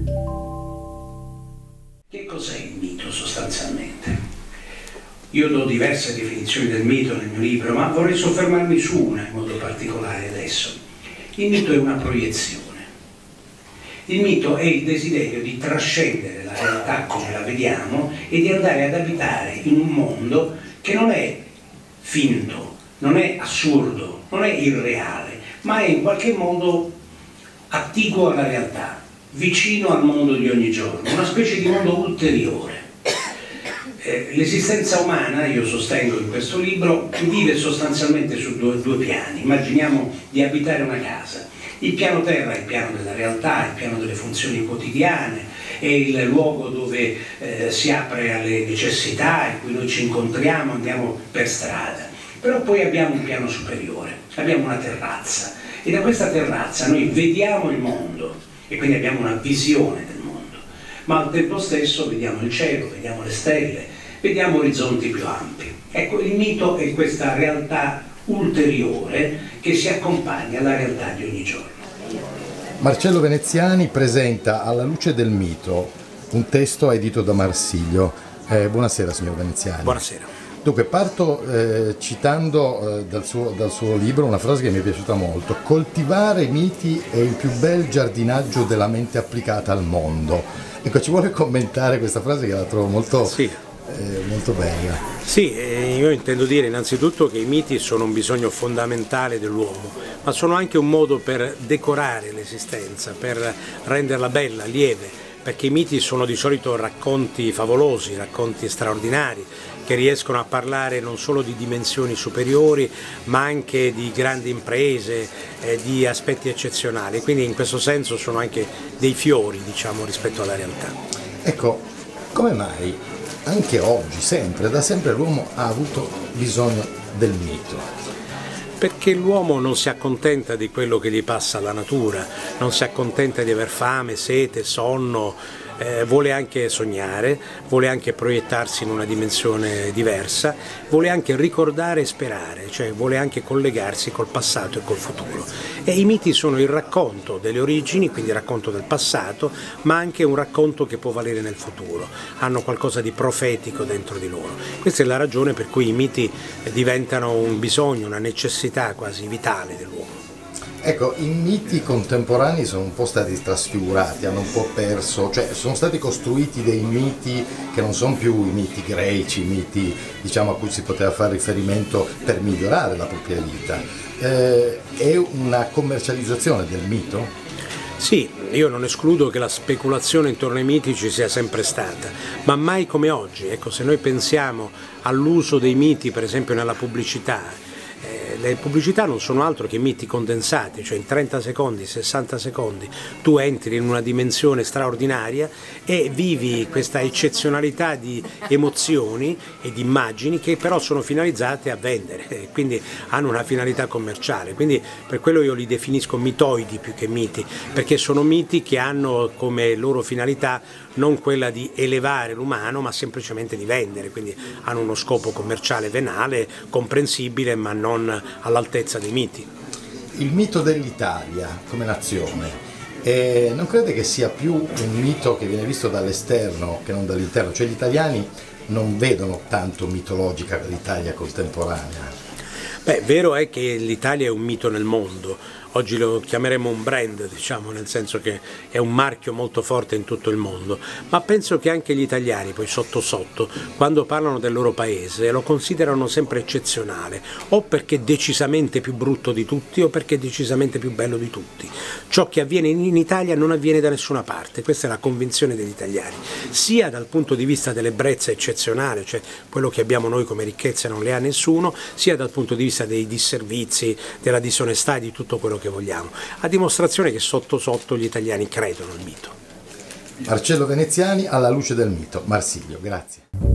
Che cos'è il mito sostanzialmente? Io do diverse definizioni del mito nel mio libro, ma vorrei soffermarmi su una in modo particolare adesso. Il mito è una proiezione. Il mito è il desiderio di trascendere la realtà come la vediamo e di andare ad abitare in un mondo che non è finto, non è assurdo, non è irreale, ma è in qualche modo attiguo alla realtà, vicino al mondo di ogni giorno, una specie di mondo ulteriore. L'esistenza umana, io sostengo in questo libro, vive sostanzialmente su due piani. Immaginiamo di abitare una casa. Il piano terra è il piano della realtà, il piano delle funzioni quotidiane, è il luogo dove si apre alle necessità, in cui noi ci incontriamo, andiamo per strada. Però poi abbiamo un piano superiore, abbiamo una terrazza e da questa terrazza noi vediamo il mondo e quindi abbiamo una visione del mondo, ma al tempo stesso vediamo il cielo, vediamo le stelle, vediamo orizzonti più ampi. Ecco, il mito è questa realtà ulteriore che si accompagna alla realtà di ogni giorno. Marcello Veneziani presenta Alla luce del mito, un testo edito da Marsilio. Buonasera signor Veneziani. Buonasera. Dunque parto citando dal suo libro una frase che mi è piaciuta molto: coltivare i miti è il più bel giardinaggio della mente applicata al mondo. Ecco, ci vuole commentare questa frase che la trovo molto, molto bella. Sì, io intendo dire innanzitutto che i miti sono un bisogno fondamentale dell'uomo, ma sono anche un modo per decorare l'esistenza, per renderla bella, lieve, perché i miti sono di solito racconti favolosi, racconti straordinari, che riescono a parlare non solo di dimensioni superiori, ma anche di grandi imprese, di aspetti eccezionali, quindi in questo senso sono anche dei fiori, diciamo, rispetto alla realtà. Ecco, come mai anche oggi, da sempre l'uomo ha avuto bisogno del mito? Perché l'uomo non si accontenta di quello che gli passa alla natura, non si accontenta di aver fame, sete, sonno, vuole anche sognare, vuole anche proiettarsi in una dimensione diversa, vuole anche ricordare e sperare, cioè vuole anche collegarsi col passato e col futuro. E i miti sono il racconto delle origini, quindi il racconto del passato, ma anche un racconto che può valere nel futuro, hanno qualcosa di profetico dentro di loro. Questa è la ragione per cui i miti diventano un bisogno, una necessità quasi vitale dell'uomo. Ecco, i miti contemporanei sono un po' stati trasfigurati, hanno un po' perso, cioè sono stati costruiti dei miti che non sono più i miti greci, i miti, diciamo, a cui si poteva fare riferimento per migliorare la propria vita. È una commercializzazione del mito? Sì, io non escludo che la speculazione intorno ai miti ci sia sempre stata, ma mai come oggi. Ecco, se noi pensiamo all'uso dei miti, per esempio nella pubblicità, le pubblicità non sono altro che miti condensati, cioè in 30 secondi, 60 secondi tu entri in una dimensione straordinaria e vivi questa eccezionalità di emozioni e di immagini che però sono finalizzate a vendere, quindi hanno una finalità commerciale, quindi per quello io li definisco mitoidi più che miti, perché sono miti che hanno come loro finalità non quella di elevare l'umano ma semplicemente di vendere, quindi hanno uno scopo commerciale venale, comprensibile ma non all'altezza dei miti. Il mito dell'Italia come nazione, non crede che sia più un mito che viene visto dall'esterno che non dall'interno? Cioè gli italiani non vedono tanto mitologica l'Italia contemporanea? Beh, vero è che l'Italia è un mito nel mondo. Oggi lo chiameremo un brand, diciamo, nel senso che è un marchio molto forte in tutto il mondo, ma penso che anche gli italiani, poi sotto sotto, quando parlano del loro paese, lo considerano sempre eccezionale, o perché è decisamente più brutto di tutti o perché è decisamente più bello di tutti. Ciò che avviene in Italia non avviene da nessuna parte, questa è la convinzione degli italiani, sia dal punto di vista dell'ebbrezza eccezionale, cioè quello che abbiamo noi come ricchezza non le ha nessuno, sia dal punto di vista dei disservizi, della disonestà e di tutto quello che vogliamo, a dimostrazione che sotto sotto gli italiani credono al mito. Marcello Veneziani, Alla luce del mito. Marsilio, grazie.